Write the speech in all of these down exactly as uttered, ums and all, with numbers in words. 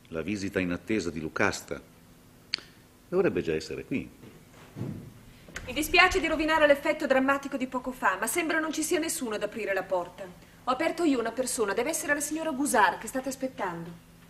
la visita in attesa di Lucasta. Dovrebbe già essere qui. Mi dispiace di rovinare l'effetto drammatico di poco fa, ma sembra non ci sia nessuno ad aprire la porta. Ho aperto io una persona, deve essere la signora Gusar che state aspettando.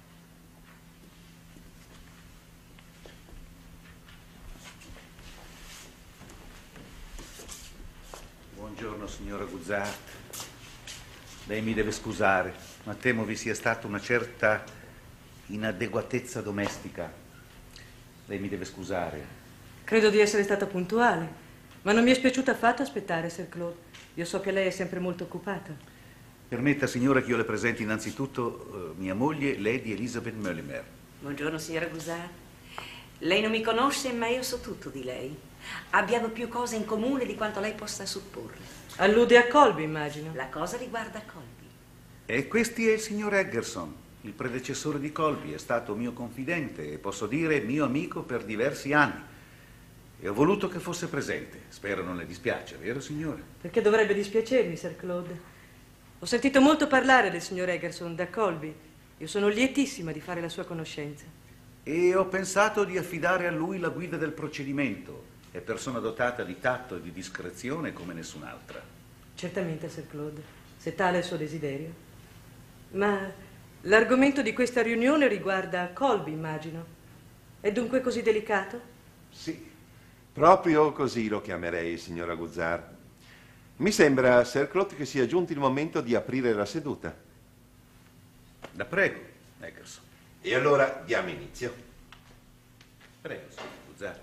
Buongiorno, signora Guzart. Lei mi deve scusare, ma temo vi sia stata una certa inadeguatezza domestica. Lei mi deve scusare. Credo di essere stata puntuale, ma non mi è spiaciuto affatto aspettare, Sir Claude. Io so che lei è sempre molto occupata. Permetta, signora, che io le presenti innanzitutto uh, mia moglie, Lady Elizabeth Molimer. Buongiorno, signora Gusar. Lei non mi conosce, ma io so tutto di lei. Abbiamo più cose in comune di quanto lei possa supporre. Allude a Colby, immagino. La cosa riguarda Colby. E questi è il signor Eggerson, il predecessore di Colby. È stato mio confidente e posso dire mio amico per diversi anni. E ho voluto che fosse presente. Spero non le dispiace, vero signore? Perché dovrebbe dispiacermi, Sir Claude? Ho sentito molto parlare del signor Eggerson da Colby. Io sono lietissima di fare la sua conoscenza. E ho pensato di affidare a lui la guida del procedimento. È persona dotata di tatto e di discrezione come nessun'altra. Certamente, Sir Claude, se tale è il suo desiderio. Ma l'argomento di questa riunione riguarda Colby, immagino. È dunque così delicato? Sì. Proprio così lo chiamerei, signora Guzar. Mi sembra, Sir Claude, che sia giunto il momento di aprire la seduta. La prego, Eggerson. E allora diamo inizio. Prego, signor Guzar.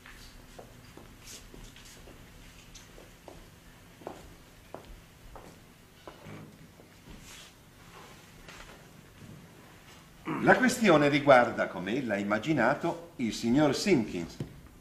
La questione riguarda, come ella ha immaginato, il signor Simpkins.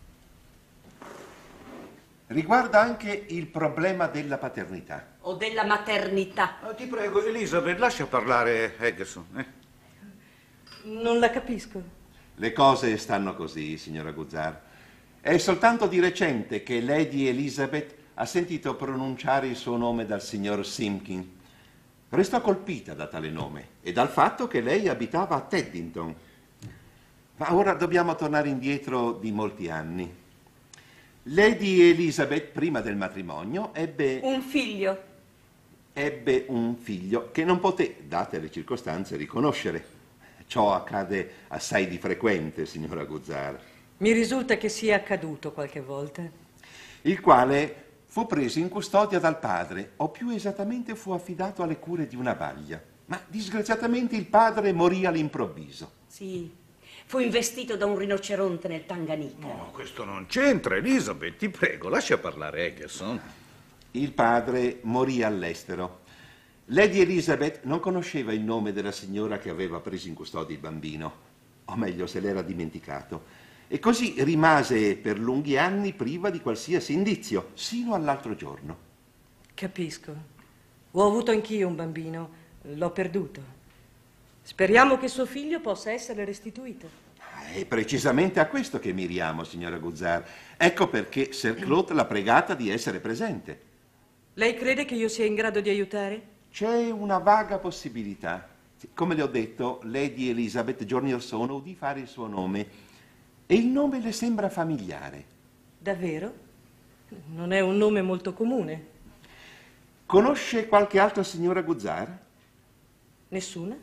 Riguarda anche il problema della paternità. O della maternità. Oh, ti prego, Elizabeth, lascia parlare Eggerson. Eh? Non la capisco. Le cose stanno così, signora Guzar. È soltanto di recente che Lady Elizabeth ha sentito pronunciare il suo nome dal signor Simpkins. Restò colpita da tale nome e dal fatto che lei abitava a Teddington. Ma ora dobbiamo tornare indietro di molti anni. Lady Elizabeth, prima del matrimonio, ebbe... Un figlio. Ebbe un figlio che non poté, date le circostanze, riconoscere. Ciò accade assai di frequente, signora Guzar. Mi risulta che sia accaduto qualche volta. Il quale fu preso in custodia dal padre, o più esattamente fu affidato alle cure di una baglia. Ma disgraziatamente il padre morì all'improvviso. Sì, fu investito da un rinoceronte nel Tanganica. No, questo non c'entra, Elizabeth, ti prego, lascia parlare Eggerson. Il padre morì all'estero. Lady Elizabeth non conosceva il nome della signora che aveva preso in custodia il bambino, o meglio se l'era dimenticato, e così rimase per lunghi anni priva di qualsiasi indizio, sino all'altro giorno. Capisco. Ho avuto anch'io un bambino, l'ho perduto. Speriamo che suo figlio possa essere restituito. È precisamente a questo che miriamo, signora Guzar. Ecco perché Sir Claude l'ha pregata di essere presente. Lei crede che io sia in grado di aiutare? C'è una vaga possibilità. Come le ho detto, Lady Elizabeth giorni or sono udì fare il suo nome e il nome le sembra familiare. Davvero? Non è un nome molto comune. Conosce qualche altra signora Guzar? Nessuna?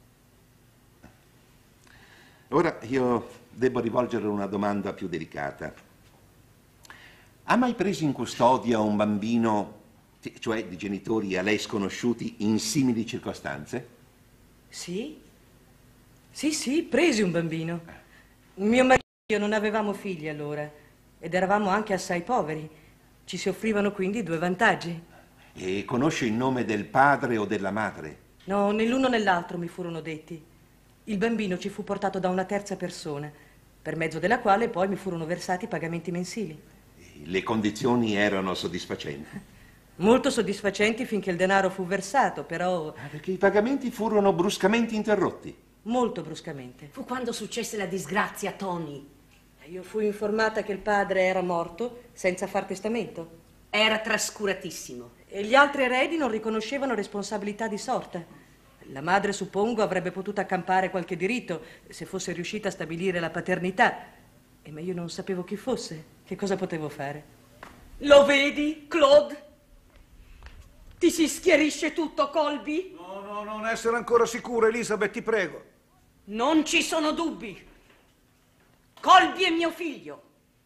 Ora io devo rivolgere una domanda più delicata. Ha mai preso in custodia un bambino, cioè di genitori a lei sconosciuti, in simili circostanze? Sì. Sì, sì, presi un bambino. Mio marito e io non avevamo figli allora ed eravamo anche assai poveri. Ci si offrivano quindi due vantaggi. E conosce il nome del padre o della madre? No, né l'uno né l'altro mi furono detti. Il bambino ci fu portato da una terza persona, per mezzo della quale poi mi furono versati i pagamenti mensili. Le condizioni erano soddisfacenti? Molto soddisfacenti finché il denaro fu versato, però... Ah, perché i pagamenti furono bruscamente interrotti? Molto bruscamente. Fu quando successe la disgrazia a Tony. Io fui informata che il padre era morto senza far testamento. Era trascuratissimo. E gli altri eredi non riconoscevano responsabilità di sorta. La madre, suppongo, avrebbe potuto accampare qualche diritto se fosse riuscita a stabilire la paternità. E ma io non sapevo chi fosse. Che cosa potevo fare? Lo vedi, Claude? Ti si schiarisce tutto, Colby? No, no, non essere ancora sicura, Elizabeth, ti prego. Non ci sono dubbi. Colby è mio figlio.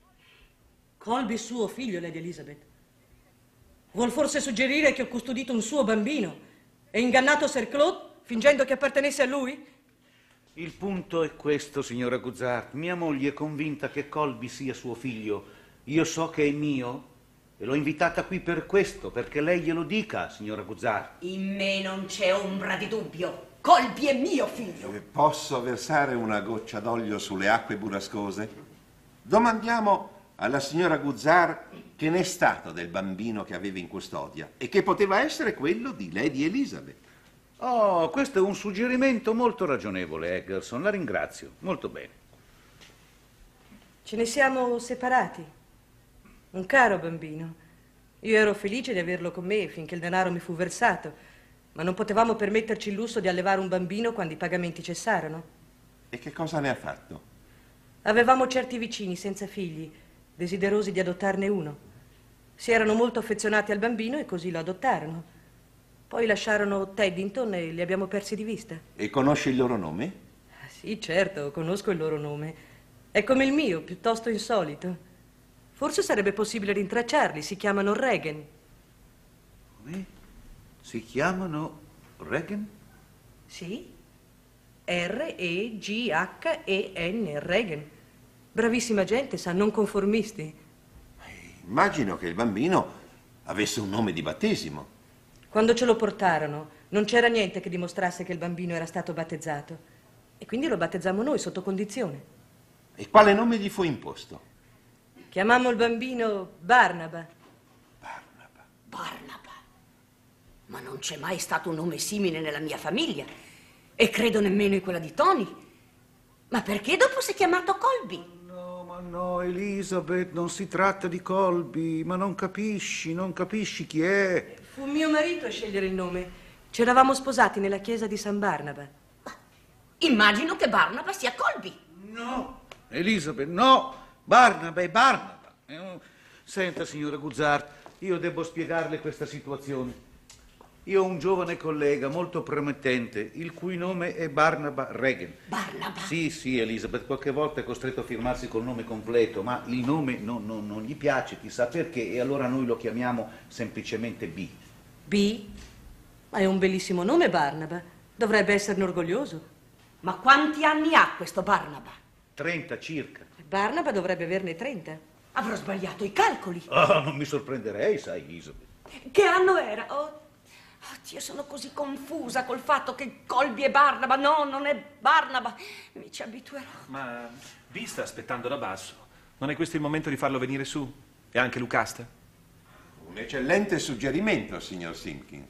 Colby suo figlio, Lady Elizabeth. Vuol forse suggerire che ho custodito un suo bambino e ingannato Sir Claude, fingendo che appartenesse a lui? Il punto è questo, signora Guzart. Mia moglie è convinta che Colby sia suo figlio. Io so che è mio e l'ho invitata qui per questo, perché lei glielo dica, signora Guzart. In me non c'è ombra di dubbio. Colby è mio figlio. Eh, Posso versare una goccia d'olio sulle acque burrascose? Domandiamo alla signora Guzart che n'è stato del bambino che aveva in custodia e che poteva essere quello di Lady Elizabeth. Oh, questo è un suggerimento molto ragionevole, Eggleston. La ringrazio. Molto bene. Ce ne siamo separati. Un caro bambino. Io ero felice di averlo con me finché il denaro mi fu versato, ma non potevamo permetterci il lusso di allevare un bambino quando i pagamenti cessarono. E che cosa ne ha fatto? Avevamo certi vicini senza figli, desiderosi di adottarne uno. Si erano molto affezionati al bambino e così lo adottarono. Poi lasciarono Teddington e li abbiamo persi di vista. E conosce il loro nome? Ah, sì, certo, conosco il loro nome. È come il mio, piuttosto insolito. Forse sarebbe possibile rintracciarli, si chiamano Regan. Come? Si chiamano Regan? Sì, R E G H E N, Regan. Bravissima gente, sa, non conformisti. Immagino che il bambino avesse un nome di battesimo. Quando ce lo portarono, non c'era niente che dimostrasse che il bambino era stato battezzato. E quindi lo battezzammo noi, sotto condizione. E quale nome gli fu imposto? Chiamammo il bambino Barnaba. Barnaba. Barnaba. Ma non c'è mai stato un nome simile nella mia famiglia. E credo nemmeno in quella di Tony. Ma perché dopo si è chiamato Colby? No, ma no, Elizabeth, non si tratta di Colby. Ma non capisci, non capisci chi è. Fu mio marito a scegliere il nome. Ci eravamo sposati nella chiesa di San Barnaba. Immagino che Barnaba sia Colby. No, Elizabeth, no. Barnaba è Barnaba. Eh, Senta, signora Guzart, io devo spiegarle questa situazione. Io ho un giovane collega molto promettente, il cui nome è Barnaba Regan. Barnaba? Sì, sì, Elizabeth, qualche volta è costretto a firmarsi col nome completo, ma il nome non, non, non gli piace, chissà perché, e allora noi lo chiamiamo semplicemente B. B? Ma è un bellissimo nome, Barnaba. Dovrebbe esserne orgoglioso. Ma quanti anni ha questo Barnaba? trenta circa. Barnaba dovrebbe averne trenta. Avrò sbagliato i calcoli. Oh, non mi sorprenderei, sai, Elizabeth. Che anno era? Oh, oddio, sono così confusa col fatto che Colby è Barnaba. No, non è Barnaba. Mi ci abituerò. Ma Vi sta aspettando da basso. Non è questo il momento di farlo venire su? E anche Lucasta? Un eccellente suggerimento, signor Simpkins.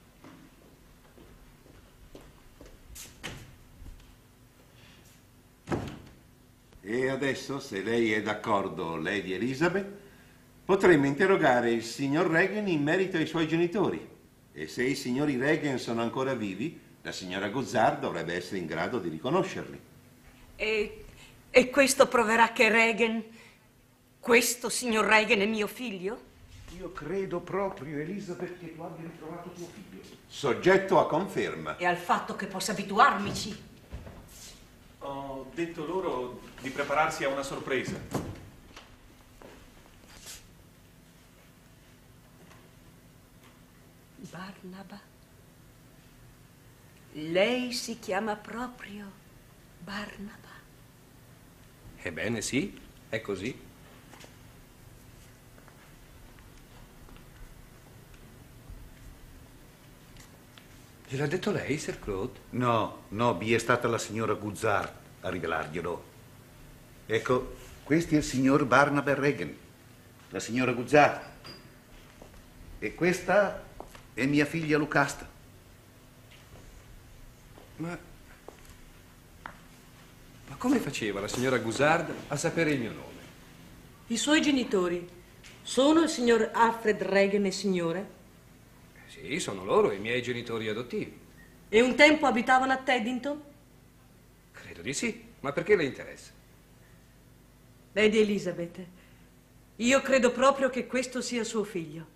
E adesso, se lei è d'accordo, Lady Elizabeth, potremmo interrogare il signor Regan in merito ai suoi genitori. E se i signori Regan sono ancora vivi, la signora Guzart dovrebbe essere in grado di riconoscerli. E, e questo proverà che Regan, questo signor Regan è mio figlio? Io credo proprio, Elizabeth, che tu abbia ritrovato tuo figlio. Soggetto a conferma. E al fatto che possa abituarmici. Ho detto loro di prepararsi a una sorpresa. Barnaba. Lei si chiama proprio Barnaba. Ebbene sì, è così. Gliel'ha detto lei, Sir Claude? No, no, B è stata la signora Guzart a rivelarglielo. Ecco, questo è il signor Barnaba Regan, la signora Guzart. E questa è mia figlia Lucasta. Ma... Ma come faceva la signora Guzart a sapere il mio nome? I suoi genitori sono il signor Alfred Regan e signore? Sì, sono loro i miei genitori adottivi. E un tempo abitavano a Teddington? Credo di sì, ma perché le interessa? Lady Elizabeth, io credo proprio che questo sia suo figlio.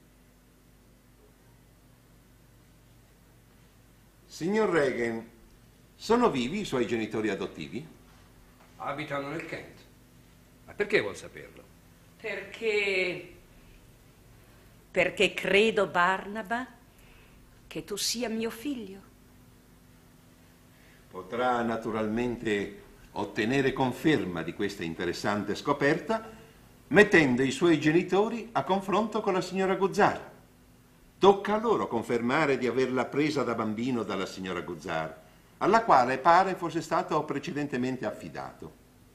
Signor Regan, sono vivi i suoi genitori adottivi? Abitano nel Kent. Ma perché vuol saperlo? Perché... Perché credo, Barnaba, che tu sia mio figlio. Potrà naturalmente ottenere conferma di questa interessante scoperta mettendo i suoi genitori a confronto con la signora Guzzard. Tocca a loro confermare di averla presa da bambino dalla signora Guzzard, alla quale pare fosse stato precedentemente affidato.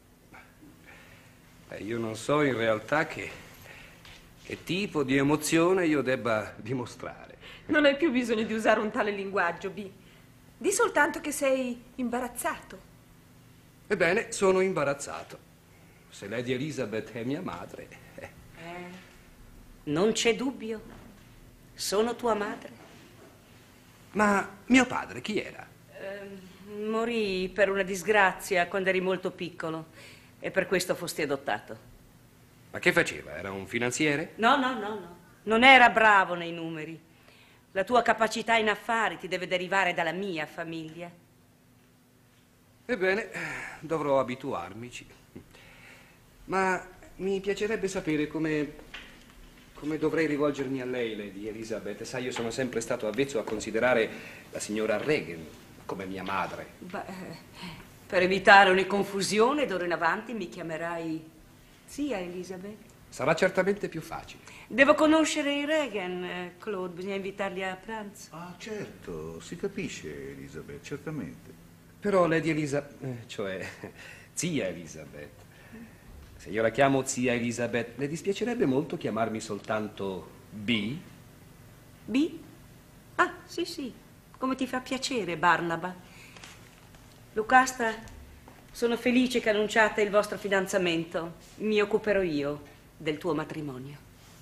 Beh, io non so in realtà che, che tipo di emozione io debba dimostrare. Non hai più bisogno di usare un tale linguaggio, B. Di soltanto che sei imbarazzato. Ebbene, sono imbarazzato. Se Lady Elizabeth è mia madre... Eh. Eh, non c'è dubbio. Sono tua madre. Ma mio padre chi era? Eh, morì per una disgrazia quando eri molto piccolo e per questo fosti adottato. Ma che faceva? Era un finanziere? No, no, no, no. Non era bravo nei numeri. La tua capacità in affari ti deve derivare dalla mia famiglia. Ebbene, dovrò abituarmici. Ma mi piacerebbe sapere come, come dovrei rivolgermi a lei, Lady Elizabeth. Sai, io sono sempre stato avvezzo a considerare la signora Regan come mia madre. Beh, per evitare ogni confusione, d'ora in avanti mi chiamerai zia Elizabeth. Sarà certamente più facile. Devo conoscere i Regan, eh, Claude, bisogna invitarli a pranzo. Ah, certo, si capisce, Elizabeth, certamente. Però Lady Elizabeth, eh, cioè zia Elizabeth, se io la chiamo zia Elizabeth, le dispiacerebbe molto chiamarmi soltanto B? B? Ah, sì, sì, come ti fa piacere, Barnaba. Lucastra, sono felice che annunciate il vostro fidanzamento. Mi occuperò io del tuo matrimonio.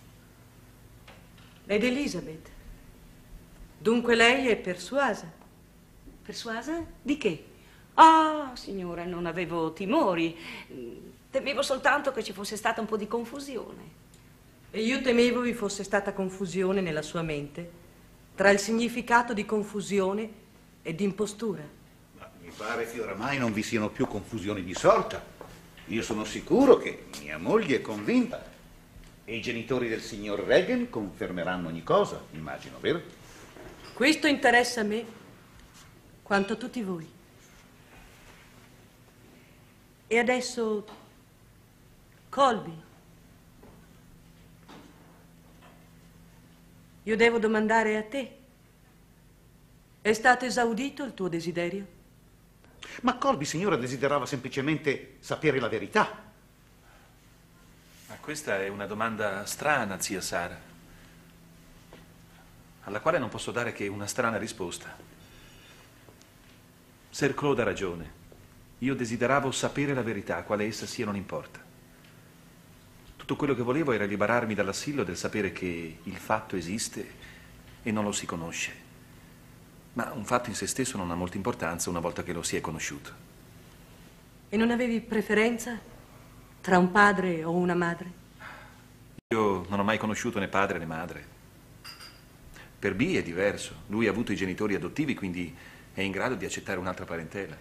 Lady Elizabeth, dunque lei è persuasa? Persuasa? Di che? Ah, signora, non avevo timori. Temevo soltanto che ci fosse stata un po' di confusione. E io temevo vi fosse stata confusione nella sua mente tra il significato di confusione e di impostura. Ma mi pare che oramai non vi siano più confusioni di sorta. Io sono sicuro che mia moglie è convinta e i genitori del signor Regan confermeranno ogni cosa, immagino, vero? Questo interessa a me quanto a tutti voi. E adesso, Colby, io devo domandare a te, è stato esaudito il tuo desiderio? Ma Colby, signora, desiderava semplicemente sapere la verità. Ma questa è una domanda strana, zia Sara, alla quale non posso dare che una strana risposta. Sir Claude ha ragione. Io desideravo sapere la verità, quale essa sia non importa. Tutto quello che volevo era liberarmi dall'assillo del sapere che il fatto esiste e non lo si conosce. Ma un fatto in se stesso non ha molta importanza una volta che lo si è conosciuto. E non avevi preferenza tra un padre o una madre? Io non ho mai conosciuto né padre né madre. Per B è diverso. Lui ha avuto i genitori adottivi, quindi è in grado di accettare un'altra parentela.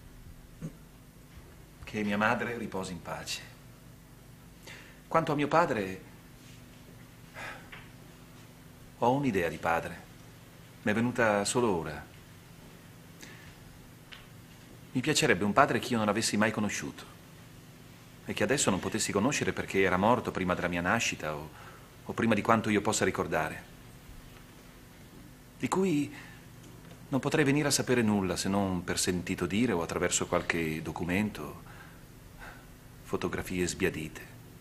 Che mia madre riposi in pace. Quanto a mio padre, ho un'idea di padre. Mi è venuta solo ora. Mi piacerebbe un padre che io non avessi mai conosciuto e che adesso non potessi conoscere perché era morto prima della mia nascita o, o prima di quanto io possa ricordare, di cui non potrei venire a sapere nulla se non per sentito dire o attraverso qualche documento, fotografie sbiadite.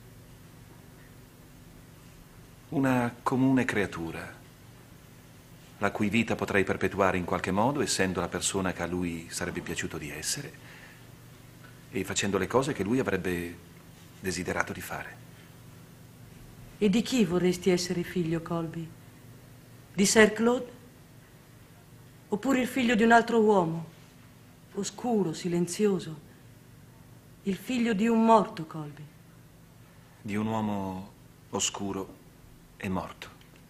Una comune creatura la cui vita potrei perpetuare in qualche modo, essendo la persona che a lui sarebbe piaciuto di essere e facendo le cose che lui avrebbe desiderato di fare. E di chi vorresti essere figlio, Colby? Di Sir Claude? Oppure il figlio di un altro uomo, oscuro, silenzioso. Il figlio di un morto, Colby. Di un uomo oscuro e morto.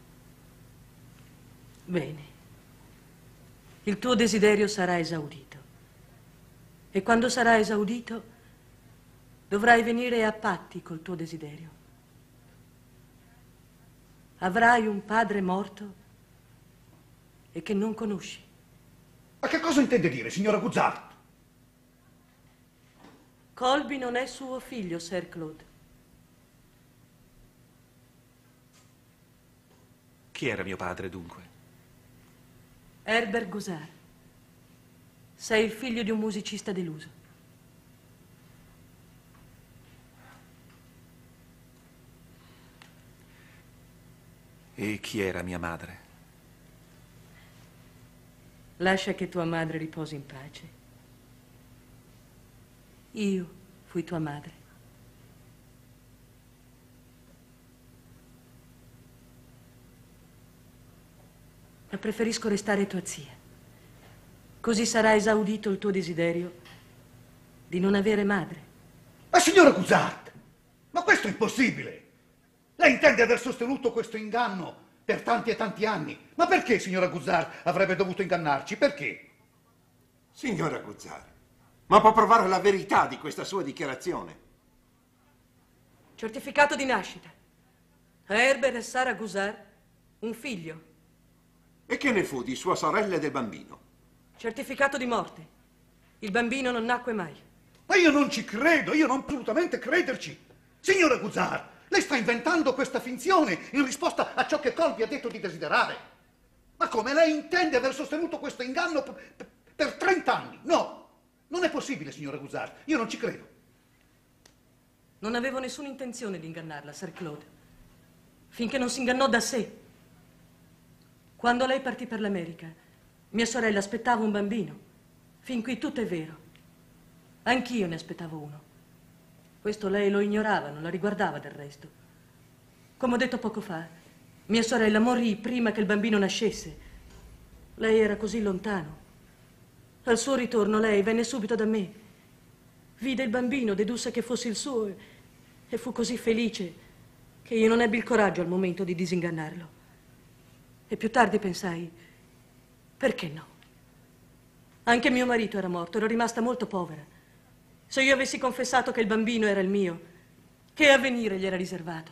Bene. Il tuo desiderio sarà esaudito. E quando sarà esaudito, dovrai venire a patti col tuo desiderio. Avrai un padre morto e che non conosci. Ma che cosa intende dire, signora Guzzart? Colby non è suo figlio, Sir Claude. Chi era mio padre, dunque? Herbert Guzar. Sei il figlio di un musicista deluso. E chi era mia madre? Lascia che tua madre riposi in pace. Io fui tua madre. Ma preferisco restare tua zia. Così sarà esaudito il tuo desiderio di non avere madre. Ma signora Guzzart, ma questo è impossibile! Lei intende aver sostenuto questo inganno per tanti e tanti anni. Ma perché, signora Guzzart, avrebbe dovuto ingannarci? Perché? Signora Guzzart, ma può provare la verità di questa sua dichiarazione? Certificato di nascita. A Herbert e Sarah Guzar un figlio. E che ne fu di sua sorella e del bambino? Certificato di morte. Il bambino non nacque mai. Ma io non ci credo, io non assolutamente crederci. Signora Guzzart, lei sta inventando questa finzione in risposta a ciò che Colby ha detto di desiderare. Ma come lei intende aver sostenuto questo inganno per, per, per trent'anni? No, non è possibile, signora Guzzart, io non ci credo. Non avevo nessuna intenzione di ingannarla, Sir Claude, finché non si ingannò da sé. Quando lei partì per l'America, mia sorella aspettava un bambino. Fin qui tutto è vero. Anch'io ne aspettavo uno. Questo lei lo ignorava, non la riguardava del resto. Come ho detto poco fa, mia sorella morì prima che il bambino nascesse. Lei era così lontano. Al suo ritorno lei venne subito da me. Vide il bambino, dedusse che fosse il suo e, e fu così felice che io non ebbi il coraggio al momento di disingannarlo. E più tardi pensai, perché no? Anche mio marito era morto, ero rimasta molto povera. Se io avessi confessato che il bambino era il mio, che avvenire gli era riservato?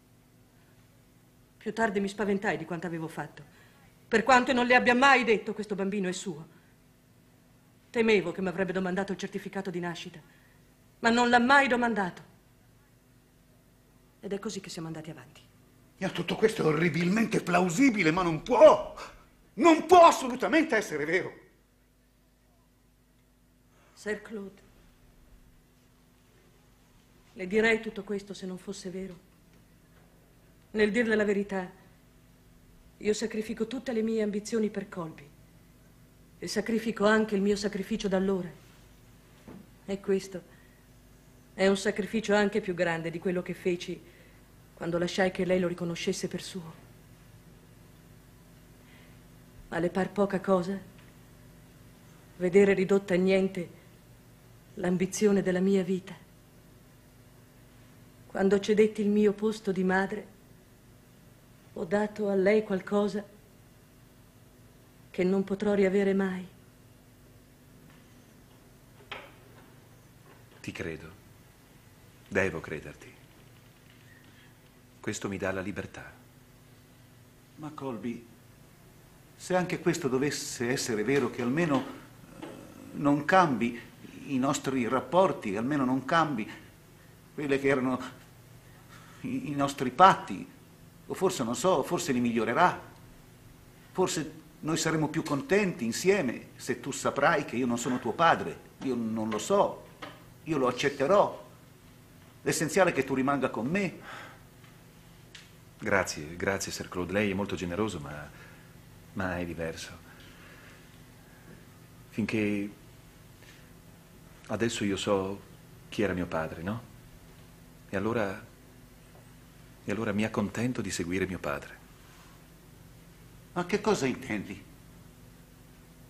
Più tardi mi spaventai di quanto avevo fatto, per quanto non le abbia mai detto questo bambino è suo. Temevo che mi avrebbe domandato il certificato di nascita, ma non l'ha mai domandato. Ed è così che siamo andati avanti. E tutto questo è orribilmente plausibile, ma non può, non può assolutamente essere vero. Sir Claude, le direi tutto questo se non fosse vero. Nel dirle la verità, io sacrifico tutte le mie ambizioni per Colby e sacrifico anche il mio sacrificio d'allora. E questo è un sacrificio anche più grande di quello che feci quando lasciai che lei lo riconoscesse per suo. Ma le par poca cosa vedere ridotta a niente l'ambizione della mia vita? Quando cedetti il mio posto di madre, ho dato a lei qualcosa che non potrò riavere mai. Ti credo. Devo crederti. Questo mi dà la libertà. Ma Colby, se anche questo dovesse essere vero, che almeno eh, non cambi i nostri rapporti, almeno non cambi quelle che erano i, i nostri patti, o forse, non so, forse li migliorerà. Forse noi saremo più contenti insieme se tu saprai che io non sono tuo padre. Io non lo so, io lo accetterò. L'essenziale è che tu rimanga con me. Grazie, grazie, Sir Claude. Lei è molto generoso, ma, ma è diverso. Finché adesso io so chi era mio padre, no? E allora, e allora mi accontento di seguire mio padre. Ma che cosa intendi?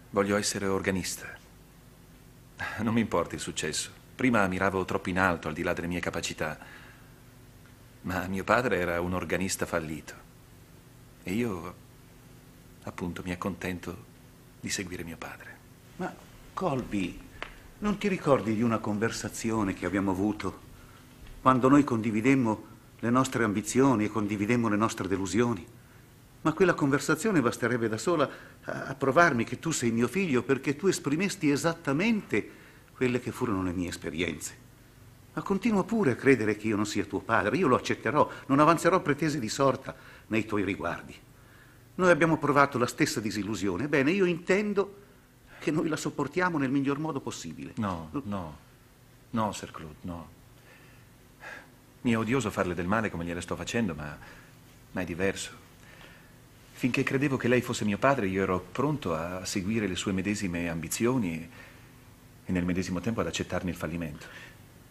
Voglio essere organista. Non mi importa il successo. Prima miravo troppo in alto, al di là delle mie capacità. Ma mio padre era un organista fallito. E io, appunto, mi accontento di seguire mio padre. Ma, Colby, non ti ricordi di una conversazione che abbiamo avuto quando noi condividemmo le nostre ambizioni e condividemmo le nostre delusioni? Ma quella conversazione basterebbe da sola a, a provarmi che tu sei mio figlio, perché tu esprimesti esattamente quelle che furono le mie esperienze. Ma continua pure a credere che io non sia tuo padre. Io lo accetterò, non avanzerò pretese di sorta nei tuoi riguardi. Noi abbiamo provato la stessa disillusione. Bene, io intendo che noi la sopportiamo nel miglior modo possibile. No, no, no, Sir Claude, no. Mi è odioso farle del male come gliele sto facendo, ma, ma è diverso. Finché credevo che lei fosse mio padre, io ero pronto a seguire le sue medesime ambizioni e, e nel medesimo tempo ad accettarne il fallimento.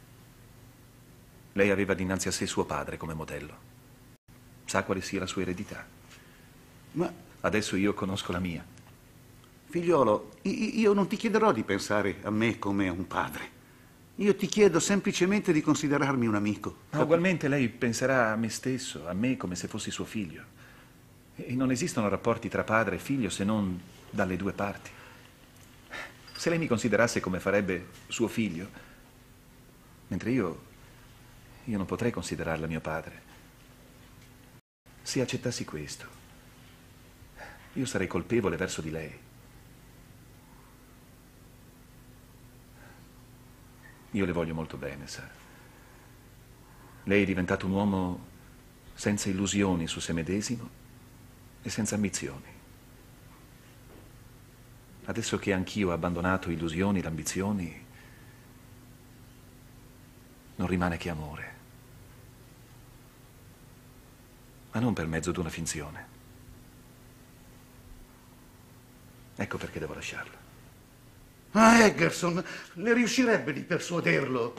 Lei aveva dinanzi a sé suo padre come modello. Sa quale sia la sua eredità. Ma adesso io conosco la mia. Figliolo, io non ti chiederò di pensare a me come a un padre. Io ti chiedo semplicemente di considerarmi un amico. Ma ugualmente lei penserà a me stesso, a me come se fossi suo figlio. E non esistono rapporti tra padre e figlio se non dalle due parti. Se lei mi considerasse come farebbe suo figlio, mentre io, io non potrei considerarla mio padre. Se accettassi questo, io sarei colpevole verso di lei. Io le voglio molto bene, sa. Lei è diventato un uomo senza illusioni su se medesimo e senza ambizioni. Adesso che anch'io ho abbandonato illusioni e ambizioni, non rimane che amore. Ma non per mezzo di una finzione. Ecco perché devo lasciarla. Ah, Eggerson, le riuscirebbe di persuaderlo?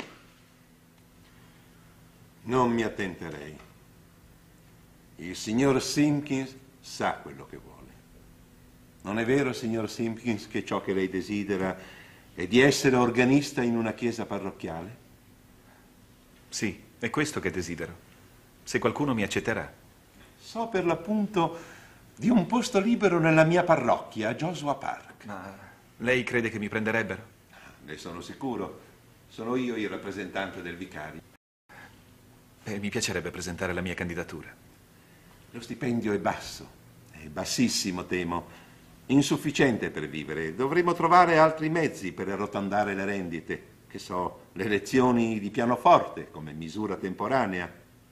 Non mi attenterei. Il signor Simpkins sa quello che vuole. Non è vero, signor Simpkins, che ciò che lei desidera è di essere organista in una chiesa parrocchiale? Sì, è questo che desidero. Se qualcuno mi accetterà. So per l'appunto di un posto libero nella mia parrocchia, a Joshua Park. Ma lei crede che mi prenderebbero? Ne sono sicuro. Sono io il rappresentante del vicario. Beh, mi piacerebbe presentare la mia candidatura. Lo stipendio è basso, è bassissimo, temo. Insufficiente per vivere. Dovremo trovare altri mezzi per arrotondare le rendite. Che so, le lezioni di pianoforte come misura temporanea.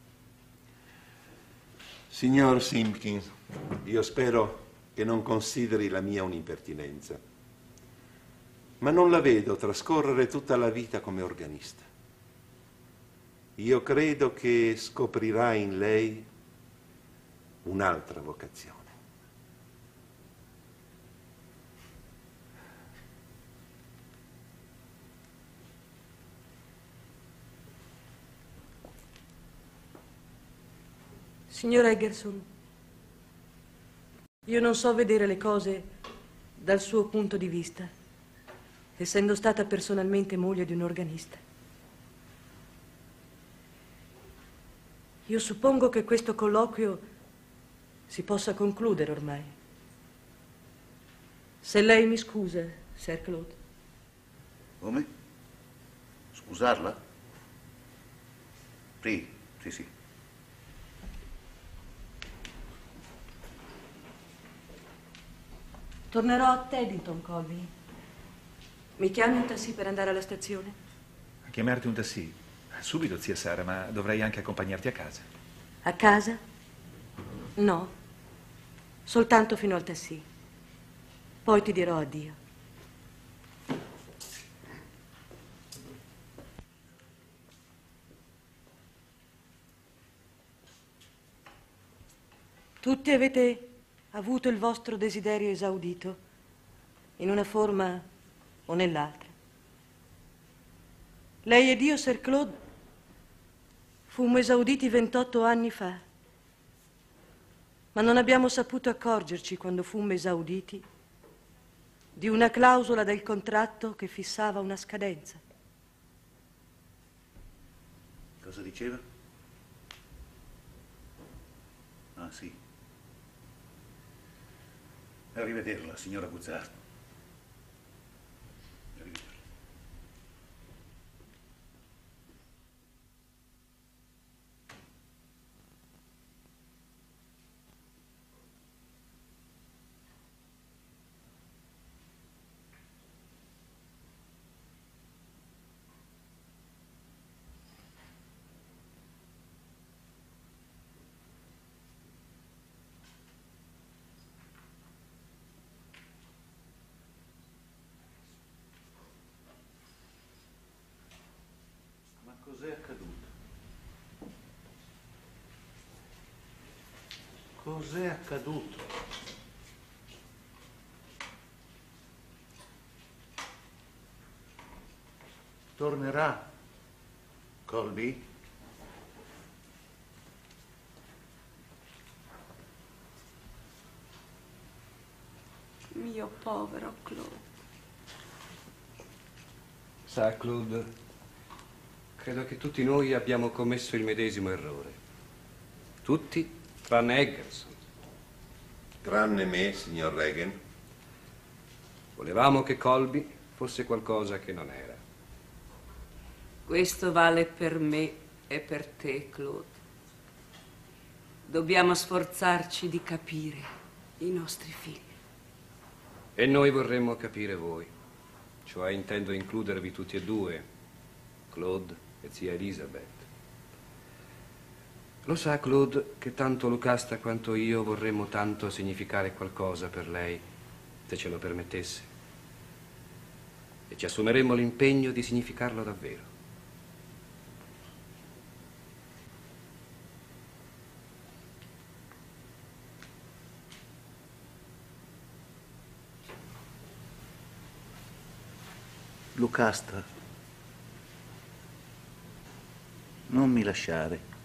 Signor Simpkins, io spero che non consideri la mia un'impertinenza, ma non la vedo trascorrere tutta la vita come organista. Io credo che scoprirà in lei un'altra vocazione. Signor Eggerson, io non so vedere le cose dal suo punto di vista, essendo stata personalmente moglie di un organista. Io suppongo che questo colloquio si possa concludere ormai. Se lei mi scusa, Sir Claude. Come? Scusarla? Sì, sì, sì. Tornerò a Teddington, Colby. Mi chiami un taxi per andare alla stazione? A chiamarti un taxi? Subito, zia Sara, ma dovrei anche accompagnarti a casa. A casa? No, soltanto fino al taxi. Poi ti dirò addio. Tutti avete avuto il vostro desiderio esaudito, in una forma o nell'altra. Lei ed io, Sir Claude, fummo esauditi ventotto anni fa, ma non abbiamo saputo accorgerci quando fummo esauditi di una clausola del contratto che fissava una scadenza. Cosa diceva? Ah, sì. Arrivederla, signora Guzzart. Arrivederla. Cos'è accaduto? Cos'è accaduto? Tornerà Colby? Mio povero Claude. Sa, Claude, credo che tutti noi abbiamo commesso il medesimo errore. Tutti, tranne Eggerson. Tranne me, signor Regan. Volevamo che Colby fosse qualcosa che non era. Questo vale per me e per te, Claude. Dobbiamo sforzarci di capire i nostri figli. E noi vorremmo capire voi. Cioè intendo includervi tutti e due, Claude e zia Elizabeth. Lo sa, Claude, che tanto Lucasta quanto io vorremmo tanto significare qualcosa per lei, se ce lo permettesse. E ci assumeremmo l'impegno di significarlo davvero. Lucasta, non mi lasciare.